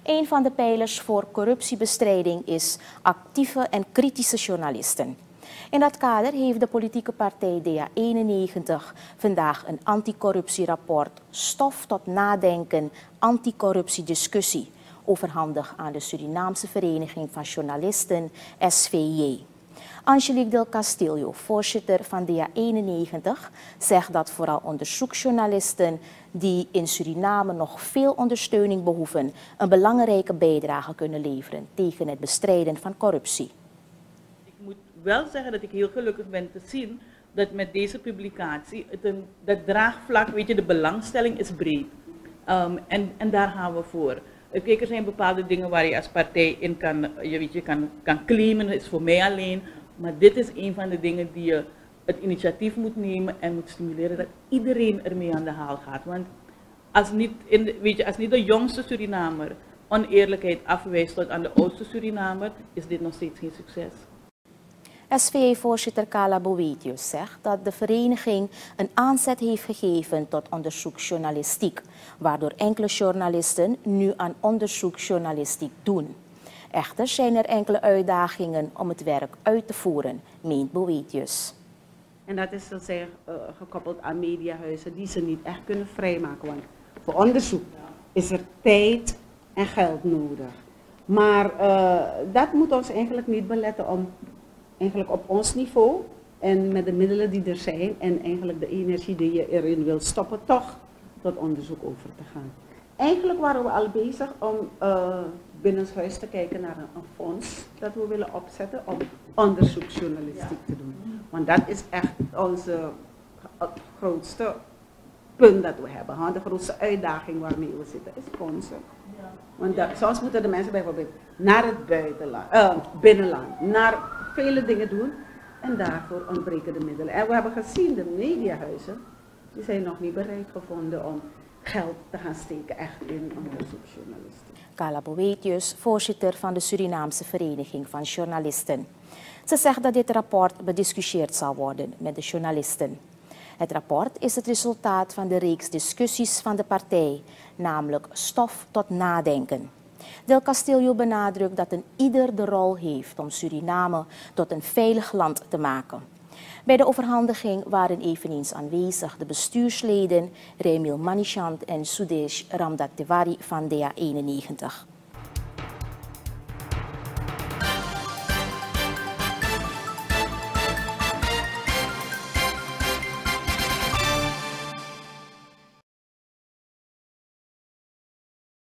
Een van de pijlers voor corruptiebestrijding is actieve en kritische journalisten. In dat kader heeft de politieke partij DA91 vandaag een anticorruptierapport Stof tot nadenken anticorruptiediscussie overhandigd aan de Surinaamse Vereniging van Journalisten, SVJ. Angelique Del Castillo, voorzitter van DA91, zegt dat vooral onderzoeksjournalisten die in Suriname nog veel ondersteuning behoeven, een belangrijke bijdrage kunnen leveren tegen het bestrijden van corruptie. Ik moet wel zeggen dat ik heel gelukkig ben te zien dat met deze publicatie, dat draagvlak, weet je, de belangstelling is breed. En daar gaan we voor. Kijk, er zijn bepaalde dingen waar je als partij in kan claimen, dat is voor mij alleen. Maar dit is een van de dingen die je het initiatief moet nemen en moet stimuleren dat iedereen ermee aan de haal gaat. Want als niet de jongste Surinamer oneerlijkheid afwijst tot aan de oudste Surinamer, is dit nog steeds geen succes. SVJ-voorzitter Carla Boetius zegt dat de vereniging een aanzet heeft gegeven tot onderzoeksjournalistiek, waardoor enkele journalisten nu aan onderzoeksjournalistiek doen. Echter zijn er enkele uitdagingen om het werk uit te voeren, meent Boetius. En dat is gekoppeld aan mediahuizen die ze niet echt kunnen vrijmaken. Want voor onderzoek is er tijd en geld nodig. Maar dat moet ons eigenlijk niet beletten om eigenlijk op ons niveau en met de middelen die er zijn en eigenlijk de energie die je erin wil stoppen, toch tot onderzoek over te gaan. Eigenlijk waren we al bezig om binnenshuis te kijken naar een fonds dat we willen opzetten om onderzoeksjournalistiek te doen. Want dat is echt onze grootste punt dat we hebben. De grootste uitdaging waarmee we zitten is fondsen. Want soms moeten de mensen bijvoorbeeld naar het binnenland, naar vele dingen doen en daarvoor ontbreken de middelen. En we hebben gezien, de mediahuizen, die zijn nog niet bereid gevonden om geld te gaan steken echt in onderzoeksjournalistiek. Carla Boetius, voorzitter van de Surinaamse Vereniging van Journalisten. Ze zegt dat dit rapport bediscussieerd zal worden met de journalisten. Het rapport is het resultaat van de reeks discussies van de partij, namelijk Stof tot nadenken. Del Castillo benadrukt dat ieder de rol heeft om Suriname tot een veilig land te maken. Bij de overhandiging waren eveneens aanwezig de bestuursleden Remil Manichand en Sudesh Ramdat Tiwari van DA91.